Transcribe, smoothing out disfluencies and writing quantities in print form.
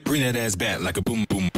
Bring that ass back like a boom boom.